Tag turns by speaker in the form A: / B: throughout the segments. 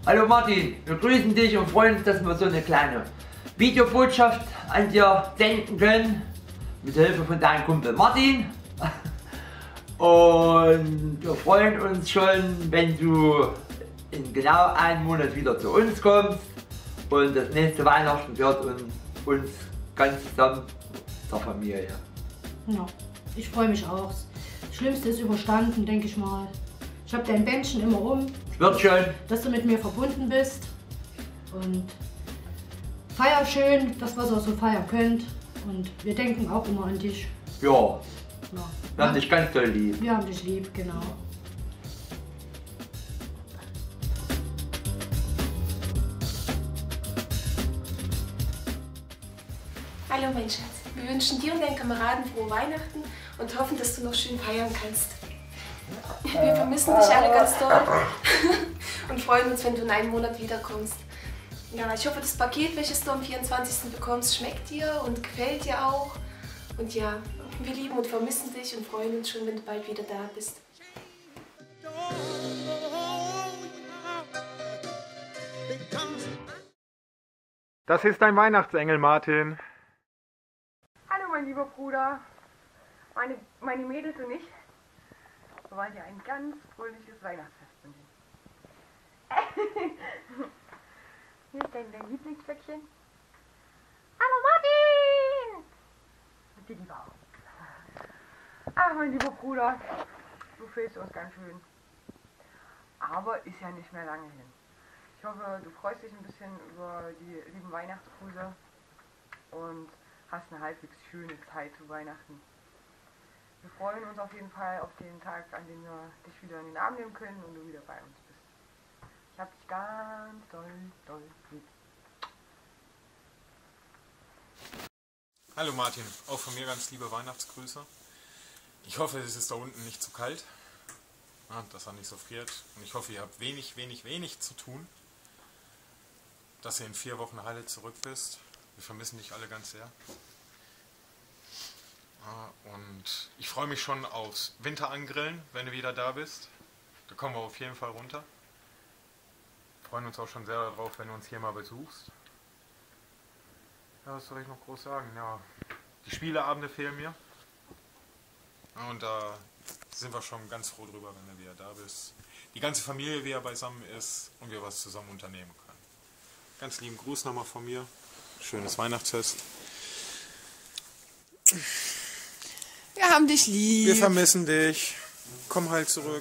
A: Hallo Martin, wir grüßen dich und freuen uns, dass wir so eine kleine Videobotschaft an dir senden können. Mit Hilfe von deinem Kumpel Martin. Und wir freuen uns schon, wenn du in genau einem Monat wieder zu uns kommst. Und das nächste Weihnachten wird uns ganz zusammen zur Familie.
B: Ja, ich freue mich auch. Das Schlimmste ist überstanden, denke ich mal. Ich habe dein Bändchen immer um.
A: Wird schon.
B: Dass du mit mir verbunden bist. Und feier schön, das was ihr so feiern könnt. Und wir denken auch immer an dich.
A: Ja.
B: Ja.
A: Wir haben dich ganz doll lieb.
B: Wir haben dich lieb, genau.
C: Hallo mein Schatz, wir wünschen dir und deinen Kameraden frohe Weihnachten und hoffen, dass du noch schön feiern kannst. Wir vermissen dich alle ganz doll und freuen uns, wenn du in einem Monat wiederkommst. Ja, ich hoffe, das Paket, welches du am 24. bekommst, schmeckt dir und gefällt dir auch. Und ja, wir lieben und vermissen dich und freuen uns schon, wenn du bald wieder da bist.
D: Das ist dein Weihnachtsengel, Martin.
E: Hallo mein lieber Bruder, meine Mädels und ich, wir wollen dir ein ganz fröhliches Weihnachtsfest wünschen. Hier ist dein Lieblingsbäckchen. Hallo Martin! Und dir lieber auch. Ach mein lieber Bruder, du fehlst uns ganz schön. Aber ist ja nicht mehr lange hin. Ich hoffe, du freust dich ein bisschen über die lieben Weihnachtsgrüße und hast eine halbwegs schöne Zeit zu Weihnachten. Wir freuen uns auf jeden Fall auf den Tag, an dem wir dich wieder in den Arm nehmen können und du wieder bei uns bist. Ich hab dich ganz doll lieb.
D: Hallo Martin, auch von mir ganz liebe Weihnachtsgrüße. Ich hoffe, es ist da unten nicht zu kalt, dass er nicht so friert. Und ich hoffe, ihr habt wenig zu tun, dass ihr in 4 Wochen heile zurück bist. Wir vermissen dich alle ganz sehr. Und ich freue mich schon aufs Winterangrillen, wenn du wieder da bist. Da kommen wir auf jeden Fall runter. Wir freuen uns auch schon sehr darauf, wenn du uns hier mal besuchst. Ja, was soll ich noch groß sagen? Ja, die Spieleabende fehlen mir. Und da sind wir schon ganz froh drüber, wenn du wieder da bist. Die ganze Familie wieder beisammen ist und wir was zusammen unternehmen können. Ganz lieben Gruß nochmal von mir. Schönes Weihnachtsfest.
F: Wir haben dich lieb.
D: Wir vermissen dich. Komm halt zurück.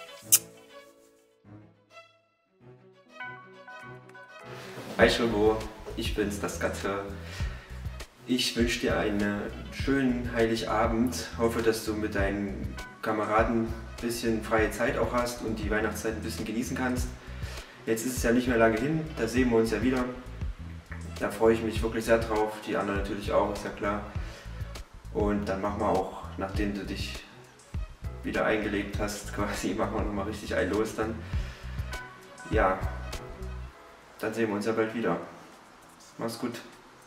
G: Hi Schirbo, ich bin's, das Gatte. Ich wünsche dir einen schönen Heiligabend. Hoffe, dass du mit deinen Kameraden ein bisschen freie Zeit auch hast und die Weihnachtszeit ein bisschen genießen kannst. Jetzt ist es ja nicht mehr lange hin, da sehen wir uns ja wieder. Da freue ich mich wirklich sehr drauf, die anderen natürlich auch, ist ja klar. Und dann machen wir auch, nachdem du dich wieder eingelegt hast, quasi, machen wir nochmal richtig ein Los dann. Ja, dann sehen wir uns ja bald wieder. Mach's gut.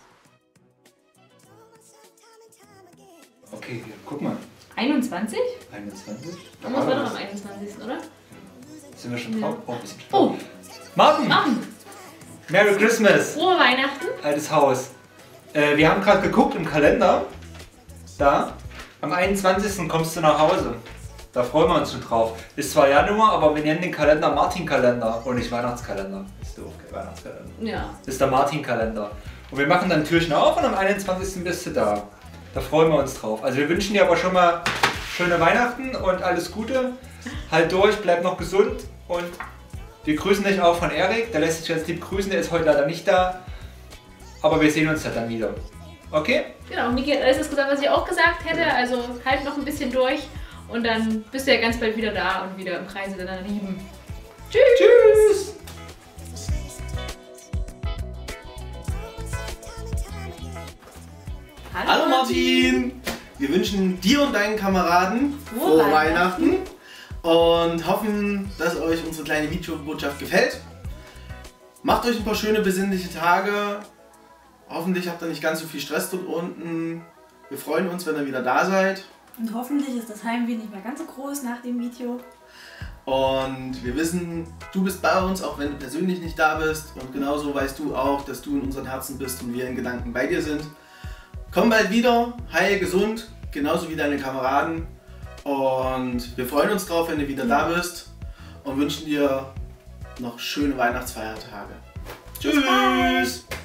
H: Okay, guck mal.
I: 21?
H: 21?
I: Das war doch am 21. oder?
H: Sind wir schon drauf? Oh, wir sind
I: Oh!
H: Martin! Merry Christmas!
I: Frohe Weihnachten!
H: Altes Haus. Wir haben gerade geguckt im Kalender. Da. Am 21. kommst du nach Hause. Da freuen wir uns schon drauf. Ist zwar Januar, aber wir nennen den Kalender Martin-Kalender und nicht Weihnachtskalender. Ist doof, Weihnachtskalender.
I: Ja.
H: Ist der Martin-Kalender. Und wir machen dann Türchen auf und am 21. bist du da. Da freuen wir uns drauf. Also wir wünschen dir aber schon mal schöne Weihnachten und alles Gute. Halt durch, bleib noch gesund und wir grüßen dich auch von Erik. Der lässt sich ganz lieb grüßen, der ist heute leider nicht da. Aber wir sehen uns ja dann wieder. Okay?
I: Genau, Niki hat alles das gesagt, was ich auch gesagt hätte. Also halt noch ein bisschen durch und dann bist du ja ganz bald wieder da und wieder im Kreise deiner Lieben. Tschüss!
H: Tschüss!
F: Hallo Martin! Wir wünschen dir und deinen Kameraden frohe Weihnachten und hoffen, dass euch unsere kleine Videobotschaft gefällt. Macht euch ein paar schöne besinnliche Tage. Hoffentlich habt ihr nicht ganz so viel Stress dort unten. Wir freuen uns, wenn ihr wieder da seid.
J: Und hoffentlich ist das Heimweh nicht mehr ganz so groß nach dem Video.
F: Und wir wissen, du bist bei uns, auch wenn du persönlich nicht da bist. Und genauso weißt du auch, dass du in unseren Herzen bist und wir in Gedanken bei dir sind. Komm bald wieder, heil, gesund, genauso wie deine Kameraden. Und wir freuen uns drauf, wenn du wieder da bist. Und wünschen dir noch schöne Weihnachtsfeiertage. Tschüss!